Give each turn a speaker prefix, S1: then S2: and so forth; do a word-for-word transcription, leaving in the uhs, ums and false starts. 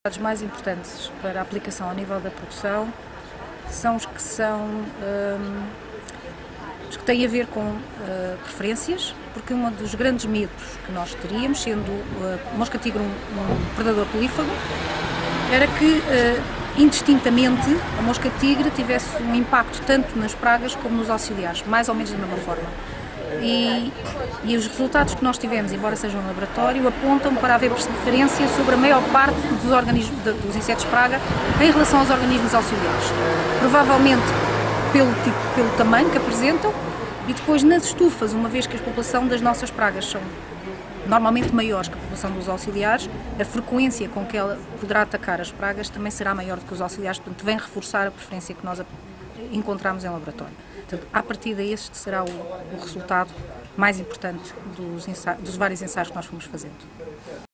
S1: Os mais importantes para a aplicação ao nível da produção são os que são um, os que têm a ver com uh, preferências, porque um dos grandes medos que nós teríamos, sendo uh, o mosca-tigre um, um predador prolífago, era que uh, indistintamente a mosca-tigre tivesse um impacto tanto nas pragas como nos auxiliares, mais ou menos da mesma forma. E, e os resultados que nós tivemos, embora sejam um laboratório, apontam para haver preferência sobre a maior parte dos, organismos, dos insetos praga em relação aos organismos auxiliares. Provavelmente pelo, tipo, pelo tamanho que apresentam e depois nas estufas, uma vez que a população das nossas pragas são normalmente maiores que a população dos auxiliares, a frequência com que ela poderá atacar as pragas também será maior do que os auxiliares, portanto vem reforçar a preferência que nós encontramos em laboratório. Portanto, à partida este será o, o resultado mais importante dos, ensaios, dos vários ensaios que nós fomos fazendo.